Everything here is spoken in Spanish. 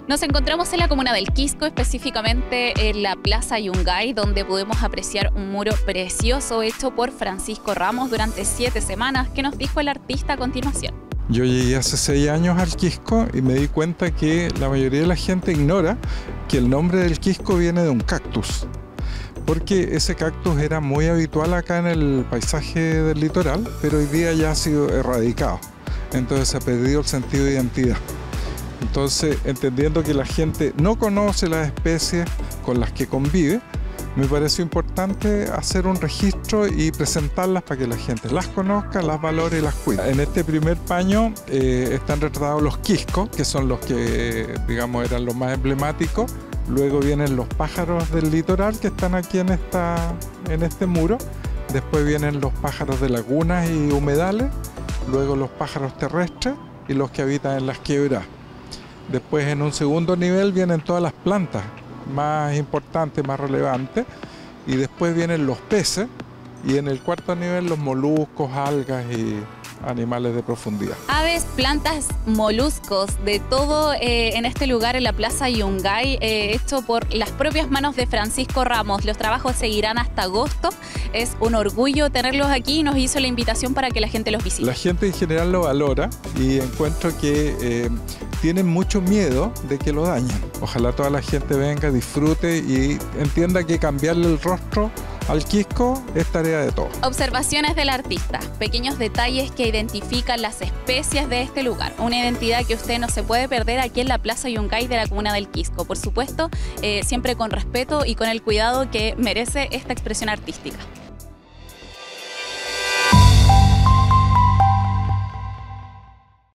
Nos encontramos en la comuna del Quisco, específicamente en la Plaza Yungay, donde podemos apreciar un muro precioso hecho por Francisco Ramos durante 7 semanas. ¿Qué nos dijo el artista a continuación? Yo llegué hace 6 años al Quisco y me di cuenta que la mayoría de la gente ignora que el nombre del Quisco viene de un cactus, porque ese cactus era muy habitual acá en el paisaje del litoral, pero hoy día ya ha sido erradicado, entonces se ha perdido el sentido de identidad. Entonces, entendiendo que la gente no conoce las especies con las que convive, me pareció importante hacer un registro y presentarlas para que la gente las conozca, las valore y las cuide. En este primer paño están retratados los quiscos, que son los que, digamos, eran los más emblemáticos. Luego vienen los pájaros del litoral que están aquí en este muro. Después vienen los pájaros de lagunas y humedales. Luego los pájaros terrestres y los que habitan en las quebradas. Después, en un segundo nivel, vienen todas las plantas más importantes, más relevantes, y después vienen los peces, y en el cuarto nivel los moluscos, algas y animales de profundidad. Aves, plantas, moluscos, de todo en este lugar, en la Plaza Yungay, hecho por las propias manos de Francisco Ramos. Los trabajos seguirán hasta agosto. Es un orgullo tenerlos aquí y nos hizo la invitación para que la gente los visite. La gente en general lo valora y encuentro que tienen mucho miedo de que lo dañen. Ojalá toda la gente venga, disfrute y entienda que cambiarle el rostro al Quisco es tarea de todos. Observaciones del artista, pequeños detalles que identifican las especies de este lugar. Una identidad que usted no se puede perder aquí en la Plaza Yungay de la comuna del Quisco. Por supuesto, siempre con respeto y con el cuidado que merece esta expresión artística.